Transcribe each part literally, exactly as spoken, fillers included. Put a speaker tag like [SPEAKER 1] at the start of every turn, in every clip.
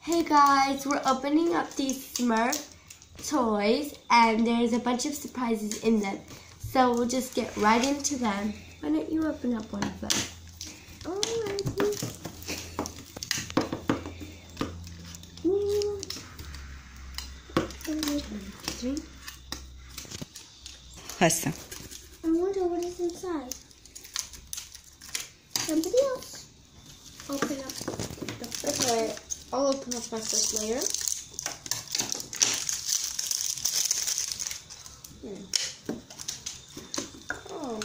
[SPEAKER 1] Hey guys, we're opening up these Smurf toys and there's a bunch of surprises in them. So we'll just get right into them. Why don't you open up one of them? Alrighty.
[SPEAKER 2] Hassa.
[SPEAKER 3] I wonder what is inside. Somebody else open up the first.
[SPEAKER 1] Okay, I'll open up my first layer. Hmm. Oh.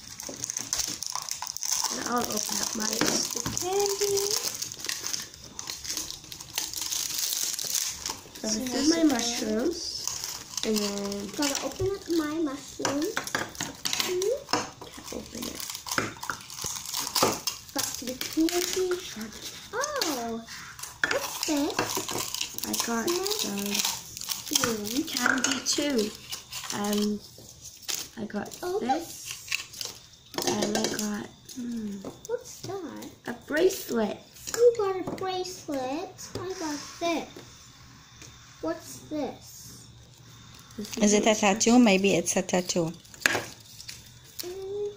[SPEAKER 1] And I'll open up my candy. So this is my mushrooms. And then
[SPEAKER 3] Gotta open up my mushroom.
[SPEAKER 1] can't open it.
[SPEAKER 3] Got the candy. Oh, what's this?
[SPEAKER 1] I got some candy too. Um, I got
[SPEAKER 3] Oh,
[SPEAKER 1] this, and I got hmm,
[SPEAKER 3] What's that?
[SPEAKER 1] a bracelet.
[SPEAKER 3] You got a bracelet. I got this. What's this?
[SPEAKER 1] This
[SPEAKER 2] Is it a tattoo? Maybe it's a tattoo.
[SPEAKER 3] Mm,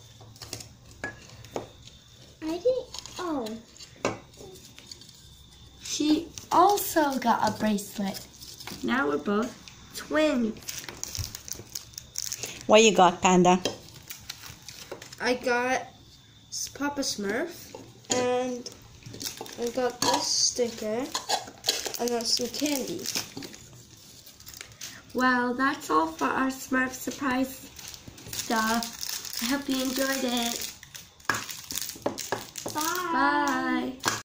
[SPEAKER 3] I didn't. Oh,
[SPEAKER 1] She also got a bracelet. Now we're both twins.
[SPEAKER 2] What you got, Panda?
[SPEAKER 4] I got Papa Smurf, and I got this sticker. I got some candy.
[SPEAKER 1] Well, that's all for our Smurf surprise stuff. I hope you enjoyed it.
[SPEAKER 3] bye.
[SPEAKER 1] Bye.